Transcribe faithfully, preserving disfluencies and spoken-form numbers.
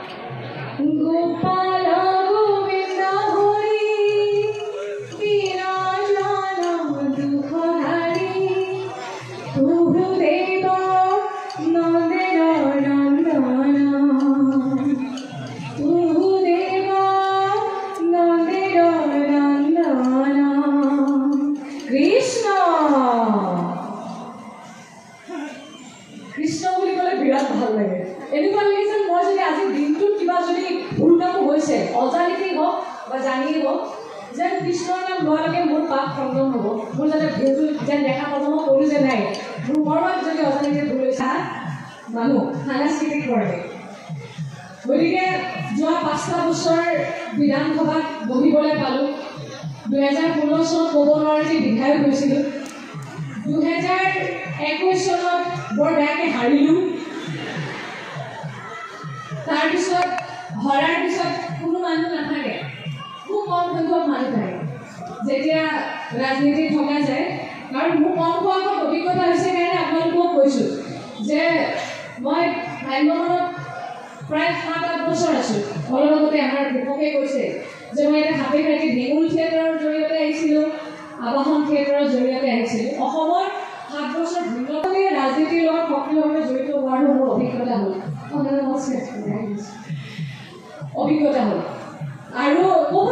গোপাল গোবিন্দ হরি বিরাজন দুঃখহারি প্রভুদেব নন্দের নন্দন প্রভুদেব নন্দের নন্দন কৃষ্ণ কৃষ্ণ বুলি ক'লে বিৰাট ভাল লাগে এনেকুৱা লাগিছে মই যদি আজি দিনটোত কিবা যদি ভুল কামো হৈছে অজানিতেই হওক বা জানিয়েই হওক যেন কৃষ্ণৰ নাম লোৱাৰ লগে মোৰ পাপ খণ্ডন হ'ব মোৰ যাতে ভুলটো যেন দেখা পাব মই ক'লোঁ যে নাই মোৰ কৰবাত যদি অজানিতে ভুল হৈছে মানুহ সাংস্কৃতিক কৰে গতিকে যোৱা পাঁচটা বছৰ বিধানসভাত বহিবলৈ পালোঁ দুহেজাৰ ষোল্ল চনত ক'ব নোৱাৰি বিধায়ক হৈছিলোঁ দুহেজাৰ একৈছ চনত বৰ বেয়াকৈ হাৰিলোঁ তাৰপিছত হৰাৰ পিছত কোনো মানুহ নাথাকে খুব কম সংখ্যক মানুহ থাকে যেতিয়া ৰাজনীতিত থকা যায় কাৰণ মোৰ কম সংখ্যক অভিজ্ঞতা হৈছে কাৰণে আপোনালোকক কৈছোঁ যে মই ভাগ্যমনত প্ৰায় সাত আঠ বছৰ আছোঁ অলপ আগতে আমাৰ শিক্ষকে কৈছে যে মই এটা হাতে থাকি ভেঙুল থিয়েটাৰৰ জৰিয়তে আহিছিলোঁ আবাহন থিয়েটাৰৰ জৰিয়তে আহিছিলোঁ অসমৰ সাত বছৰ ভিন্নভাৱে ৰাজনীতিৰ লগত সক্ৰিয়ভাৱে জড়িত হোৱাৰ মোৰ অভিজ্ঞতা হ'ল অভিজ্ঞতা হ'ল আৰু খুব